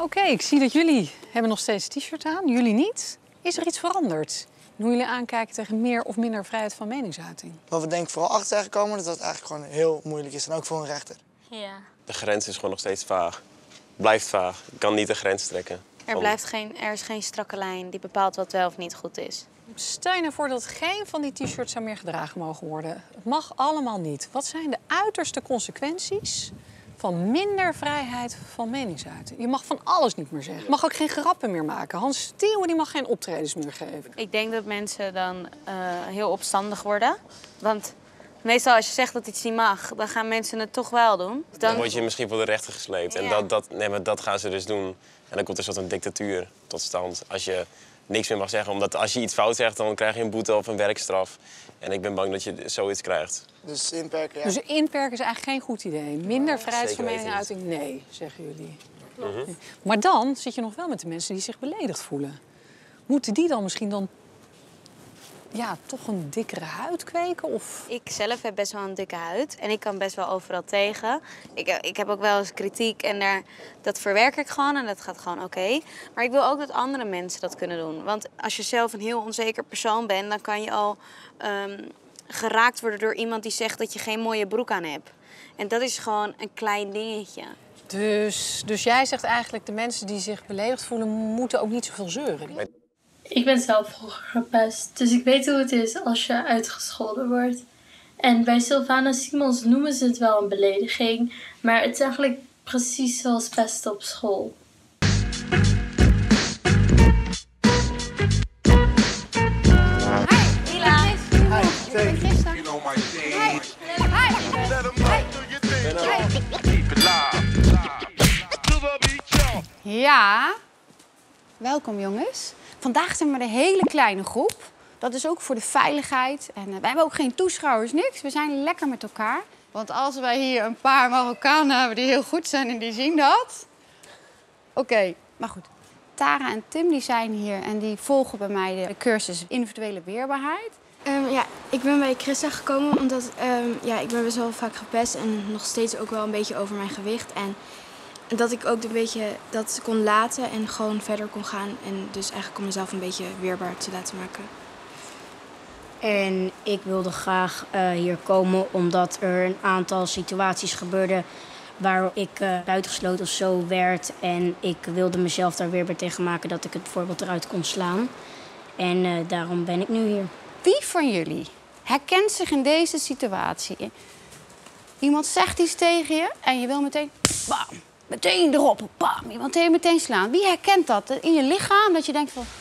Oké, ik zie dat jullie hebben nog steeds t-shirt aan, jullie niet. Is er iets veranderd in hoe jullie aankijken tegen meer of minder vrijheid van meningsuiting? Wat we denk ik vooral achter zijn gekomen is dat het eigenlijk gewoon heel moeilijk is. En ook voor een rechter. Ja. De grens is gewoon nog steeds vaag. Blijft vaag. Je kan niet de grens trekken. Er is geen strakke lijn die bepaalt wat wel of niet goed is. Stel je ervoor dat geen van die t-shirts zou meer gedragen mogen worden. Het mag allemaal niet. Wat zijn de uiterste consequenties van minder vrijheid van meningsuiting? Je mag van alles niet meer zeggen. Je mag ook geen grappen meer maken. Hans Steeuwen die mag geen optredens meer geven. Ik denk dat mensen dan heel opstandig worden. Want meestal als je zegt dat iets niet mag, dan gaan mensen het toch wel doen. Dan word je misschien voor de rechter gesleept. Ja. En maar dat gaan ze dus doen. En dan komt er een soort dictatuur tot stand. Als je niks meer mag zeggen. Omdat als je iets fout zegt, dan krijg je een boete of een werkstraf. En ik ben bang dat je zoiets krijgt. Dus inperken, ja. Dus inperken is eigenlijk geen goed idee. Minder vrijheid van Zeker weten meningsuiting, nee, zeggen jullie. Maar dan zit je nog wel met de mensen die zich beledigd voelen. Moeten die dan misschien toch een dikkere huid kweken? Of... Ik zelf heb best wel een dikke huid en ik kan best wel overal tegen. Ik heb ook wel eens kritiek en dat verwerk ik gewoon en dat gaat gewoon oké. Maar ik wil ook dat andere mensen dat kunnen doen. Want als je zelf een heel onzeker persoon bent, dan kan je al geraakt worden door iemand die zegt dat je geen mooie broek aan hebt. En dat is gewoon een klein dingetje. Dus jij zegt eigenlijk, de mensen die zich beledigd voelen, moeten ook niet zoveel zeuren. Ik ben zelf vroeger gepest, dus ik weet hoe het is als je uitgescholden wordt. En bij Sylvana Simons noemen ze het wel een belediging, maar het is eigenlijk precies zoals pesten op school. Ja, welkom jongens. Vandaag zijn we met een hele kleine groep. Dat is ook voor de veiligheid. En wij hebben ook geen toeschouwers, niks. We zijn lekker met elkaar. Want als wij hier een paar Marokkanen hebben die heel goed zijn en die zien dat. Oké, maar goed. Tara en Tim die zijn hier en die volgen bij mij de cursus individuele weerbaarheid. Ik ben bij Christa gekomen omdat ik ben best wel vaak gepest en nog steeds ook wel een beetje over mijn gewicht. En dat ik ook een beetje dat kon laten en gewoon verder kon gaan. En dus eigenlijk om mezelf een beetje weerbaar te laten maken. En ik wilde graag hier komen omdat er een aantal situaties gebeurden waar ik buitengesloten of zo werd. En ik wilde mezelf daar weerbaar tegen maken dat ik het bijvoorbeeld eruit kon slaan. En daarom ben ik nu hier. Wie van jullie herkent zich in deze situatie? Iemand zegt iets tegen je en je wil meteen bam, meteen erop, bam, je wil meteen slaan. Wie herkent dat in je lichaam? Dat je denkt van...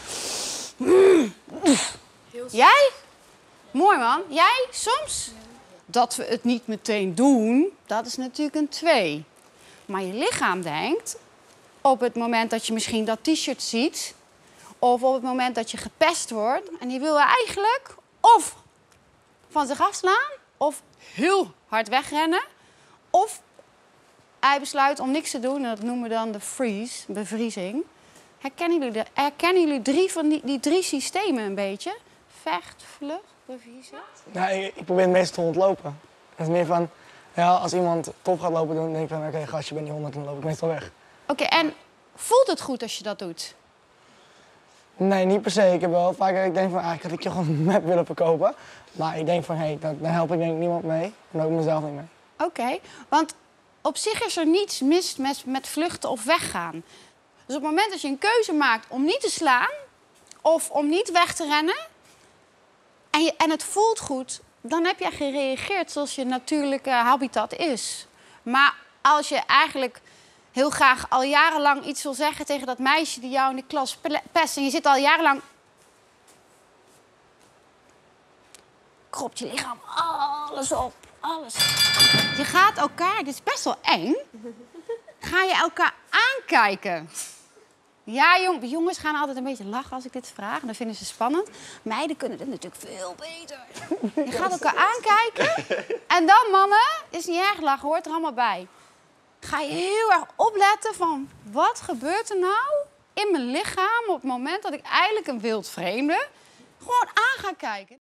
Jij? Mooi man. Jij soms? Dat we het niet meteen doen, dat is natuurlijk een 2. Maar je lichaam denkt, op het moment dat je misschien dat t-shirt ziet... of op het moment dat je gepest wordt... en die wil eigenlijk of van zich afslaan... of heel hard wegrennen... of hij besluit om niks te doen. En dat noemen we dan de freeze, bevriezing. Herkennen jullie 3 van die 3 systemen een beetje? Vecht, vlucht, bevriezen? Nou, ik probeer het meestal te ontlopen. Het is meer van, ja, als iemand top gaat lopen doen, dan denk ik van, oké, gast, je bent niet 100, dan loop ik meestal weg. Oké, en voelt het goed als je dat doet? Nee, niet per se. Ik heb wel vaak, ik denk van, eigenlijk had ik je gewoon een map willen verkopen. Maar ik denk van, hé, daar help ik denk ik niemand mee. En ook mezelf niet mee. Oké, want op zich is er niets mis met vluchten of weggaan. Dus op het moment dat je een keuze maakt om niet te slaan... of om niet weg te rennen... en het voelt goed, dan heb je gereageerd zoals je natuurlijke habitat is. Maar als je eigenlijk heel graag al jarenlang iets wil zeggen tegen dat meisje die jou in de klas pest... en je zit al jarenlang... kropt je lichaam alles op, alles. Je gaat elkaar, dit is best wel eng, ga je elkaar aankijken. Ja, jongens gaan altijd een beetje lachen als ik dit vraag. En dat vinden ze spannend. Meiden kunnen dit natuurlijk veel beter. Je gaat elkaar aankijken. En dan, mannen, is niet erg lachen, hoort er allemaal bij. Ga je heel erg opletten van, wat gebeurt er nou in mijn lichaam... op het moment dat ik eigenlijk een wild vreemde gewoon aan ga kijken.